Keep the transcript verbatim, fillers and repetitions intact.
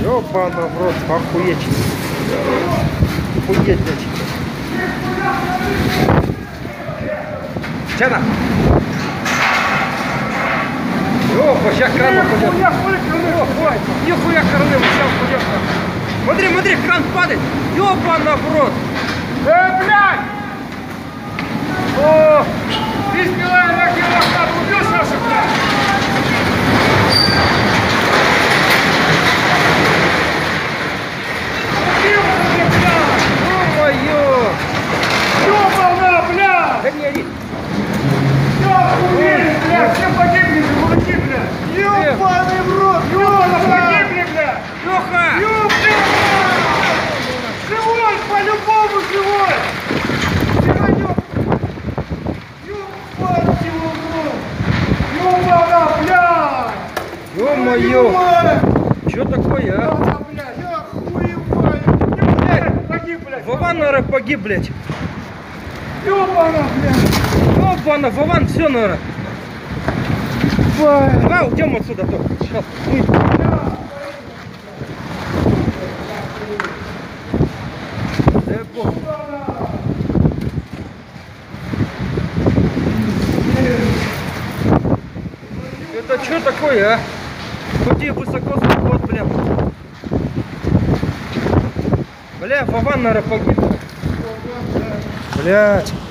Ёбана в рот, охуеть. Охуеть, блядь. Че там? Ёпа, сейчас кран упадет. Нихуя краны, сейчас упадет. Смотри, смотри, кран падает. Ёбана в рот. Э, блядь! О! Ты спила на килограмм, убил Саша, блядь! Убил, блядь! Ё-моё! Ёбана, блядь! Да не ори. Все, убили, блядь! Все погибли, мужики, блядь! Ёбаный в рот! Ёбана, погибли, блядь! Лёха! Ёбана! Живой, по-любому живой! Ёбана, блядь! Ё-моё! Чё такое, а? Ёбана, блядь! Я хуеваю! Погиб, блядь! Вован, наверное, погиб, блядь. Ёбана, блядь! Ёбана, Вован, все, наверное. Давай уйдем отсюда только. Сейчас. Да я бог. Это что такое, а? Хоть и высоко заход, бля. Бля, Вован, наверное, погиб. Блять.